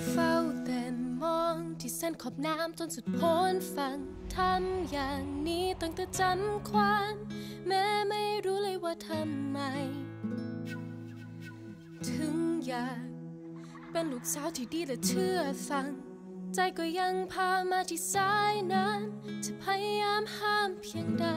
เฝ้าแต่มองที่เส้นขอบน้ำจนสุดโพ้นฝั่งทำอย่างนี้ตั้งแต่จำความแม้ไม่รู้เลยว่าทำไมถึงอยากเป็นลูกสาวที่ดีและเชื่อฟังใจก็ยังพามาที่สายนั้นจะพยายามห้ามเพียงใด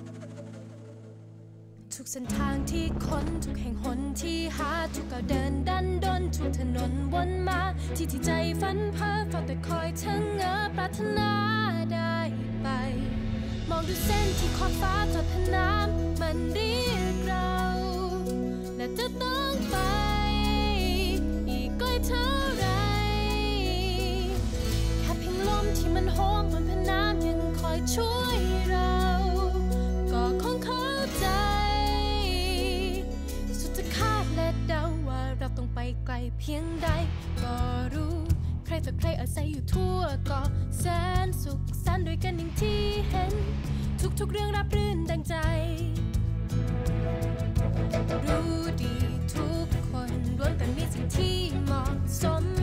ทุกเส้นทางที่ค้นทุกแห่งหนที่หาทุกก้าวเดินดันดนทุกถนนวนมาที่ใจฝันเพ้อเฝ้าแต่คอยชะเง้อปรารถนาได้ไปมองดูเส้นที่ขอบฟ้าทอดพน้ำมันเรียกเราและจะต้องไปอีกไกลเท่าไรแค่เพียงลมที่มันโหมบนพน้ำยังคอยช่วยเราก็คงเข้าใจและเดาว่าเราต้องไปไกลเพียงใดก็รู้ใครต่อใครอาศัยอยู่ทั่วก็แสนสุขสันต์ด้วยกันอย่างที่เห็นทุกๆเรื่องราบรื่นดังใจรู้ดีทุกคนล้วนแต่มีสิ่งที่เหมาะสม